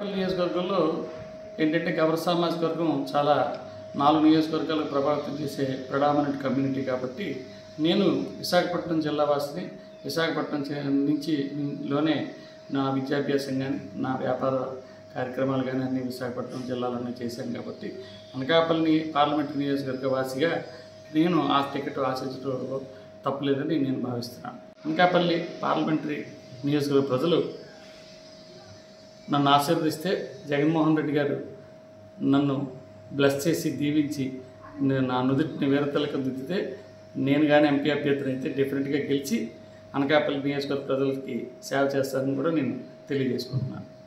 నియోజకవర్గంలో ఏంటంటే గౌర సామాజిక వర్గం చాలా 4 నియోజకవర్గాలకు ప్రభావితం చేసే ప్రెడామినెంట్ కమ్యూనిటీ కాబట్టి నేను విశాఖపట్నం జిల్లా వాసిని. విశాఖపట్నం లోనే నా విద్యాభ్యాసం కానీ నా వ్యాపార కార్యక్రమాలు కానీ అన్ని విశాఖపట్నం జిల్లాలోనే చేశాను కాబట్టి అనకాపల్లి పార్లమెంటరీ నియోజకవర్గ వాసిగా నేను ఆ టికెట్ ఆశించడంలో తప్పులేదని నేను భావిస్తున్నాను. అనకాపల్లి పార్లమెంటరీ నియోజకవర్గ ప్రజలు నన్ను ఆశీర్వదిస్తే జగన్మోహన్ రెడ్డి గారు నన్ను బ్లెస్ చేసి దీవించి నా నుదుటిని వీరతలకు దిద్దితే నేను కానీ ఎంపీ అభ్యర్థిని అయితే డెఫినెట్గా గెలిచి అనకాపల్లి నియోజకవర్గ ప్రజలకి సేవ చేస్తానని కూడా నేను తెలియజేసుకుంటున్నాను.